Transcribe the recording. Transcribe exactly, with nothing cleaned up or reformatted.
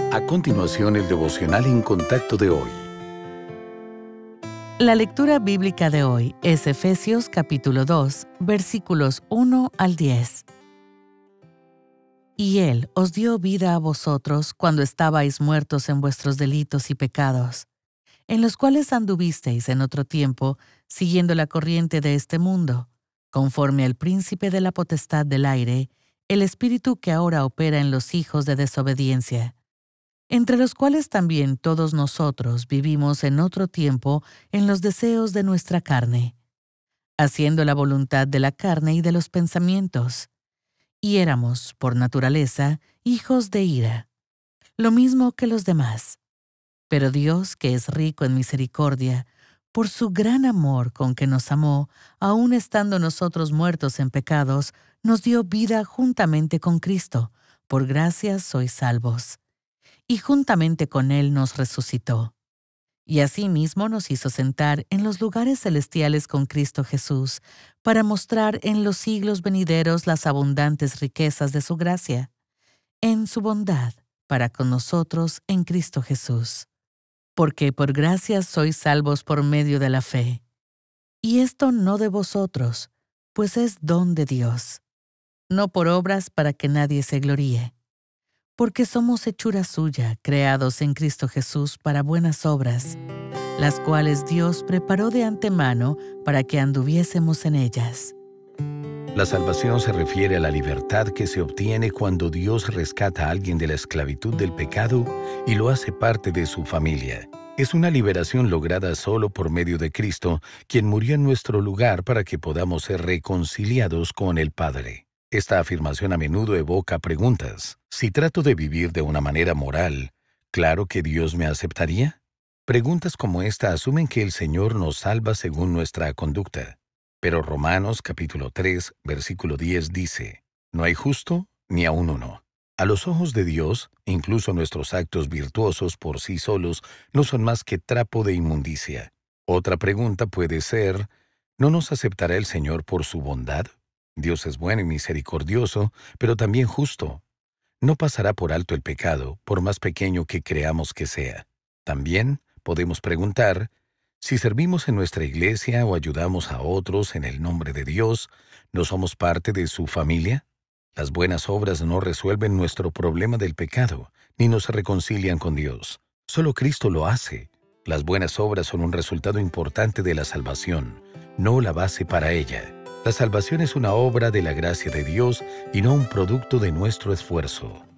A continuación, el devocional en contacto de hoy. La lectura bíblica de hoy es Efesios capítulo dos, versículos uno al diez. Y Él os dio vida a vosotros cuando estabais muertos en vuestros delitos y pecados, en los cuales anduvisteis en otro tiempo, siguiendo la corriente de este mundo, conforme al príncipe de la potestad del aire, el espíritu que ahora opera en los hijos de desobediencia, entre los cuales también todos nosotros vivimos en otro tiempo en los deseos de nuestra carne, haciendo la voluntad de la carne y de los pensamientos, y éramos, por naturaleza, hijos de ira, lo mismo que los demás. Pero Dios, que es rico en misericordia, por su gran amor con que nos amó, aun estando nosotros muertos en pecados, nos dio vida juntamente con Cristo. Por gracia sois salvos. Y juntamente con Él nos resucitó. Y asimismo nos hizo sentar en los lugares celestiales con Cristo Jesús, para mostrar en los siglos venideros las abundantes riquezas de su gracia, en su bondad para con nosotros en Cristo Jesús. Porque por gracia sois salvos por medio de la fe. Y esto no de vosotros, pues es don de Dios, no por obras para que nadie se gloríe. Porque somos hechura suya, creados en Cristo Jesús para buenas obras, las cuales Dios preparó de antemano para que anduviésemos en ellas. La salvación se refiere a la libertad que se obtiene cuando Dios rescata a alguien de la esclavitud del pecado y lo hace parte de su familia. Es una liberación lograda solo por medio de Cristo, quien murió en nuestro lugar para que podamos ser reconciliados con el Padre. Esta afirmación a menudo evoca preguntas. Si trato de vivir de una manera moral, ¿claro que Dios me aceptaría? Preguntas como esta asumen que el Señor nos salva según nuestra conducta. Pero Romanos capítulo tres, versículo diez dice, «No hay justo ni aun uno». A los ojos de Dios, incluso nuestros actos virtuosos por sí solos no son más que trapo de inmundicia. Otra pregunta puede ser, ¿no nos aceptará el Señor por su bondad? Dios es bueno y misericordioso, pero también justo. No pasará por alto el pecado, por más pequeño que creamos que sea. También podemos preguntar, si servimos en nuestra iglesia o ayudamos a otros en el nombre de Dios, ¿no somos parte de su familia? Las buenas obras no resuelven nuestro problema del pecado, ni nos reconcilian con Dios. Solo Cristo lo hace. Las buenas obras son un resultado importante de la salvación, no la base para ella. La salvación es una obra de la gracia de Dios y no un producto de nuestro esfuerzo.